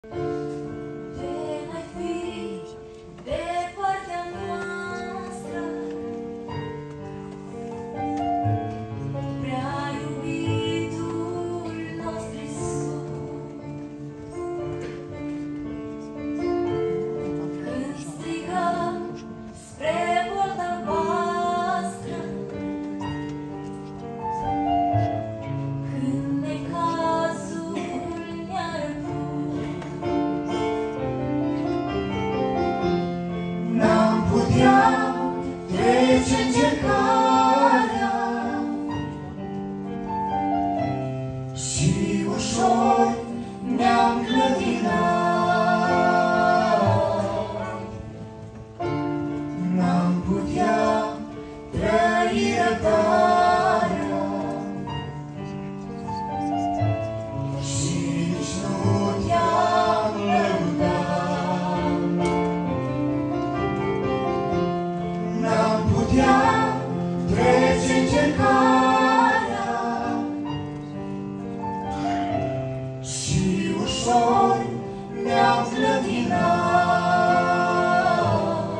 Trece încercarea și ușor ne-am clătinat. N-am putea trăi răbdarea și nici nu te-am lăudat. N-am putea trece încercarea și ușor ne-am clătinat.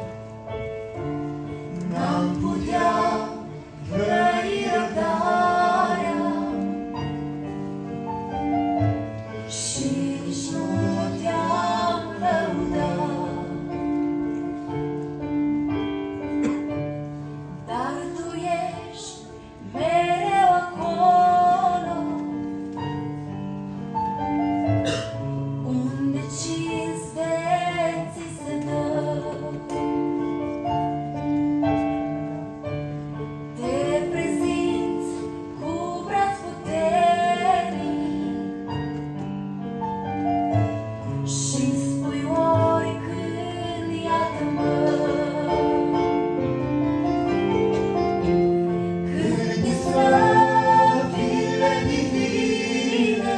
N-am putea trăi răbdarea și nici nu te-am lăudat. Dar tu ești mereu acolo, unde cinste ți se dă. Te prezinți cu braț puternic și-mi spui oricând, iată-mă. Când slăvile divine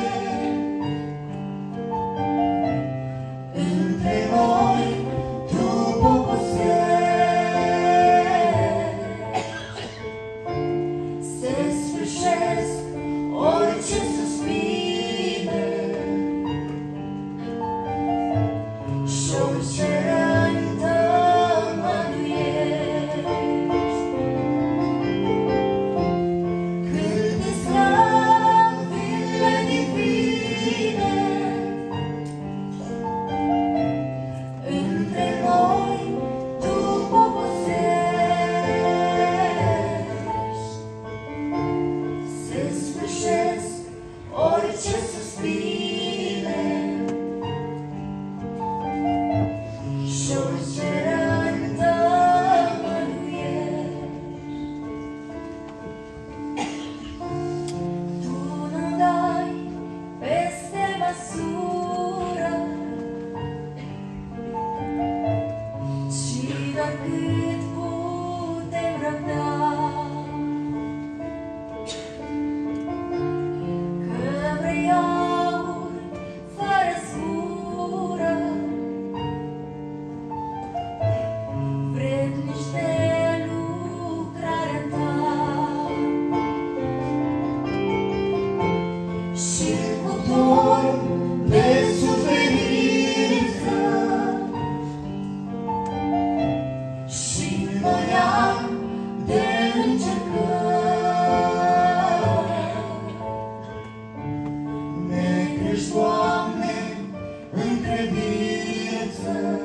între noi tu poposești, se sfârșesc orice suspine și orice răni tămăduiești. Când slăvile divine între noi tu poposești, se sfârșesc orice suspine și orice răni tămăduiești. Tu nu dai peste măsură, ci doar cât putem răbda. Că vrei aur fără zbură, vrednici de lucrarea ta, și cuptor de suferință și noian de încercări. Ne crești, Doamne, în credință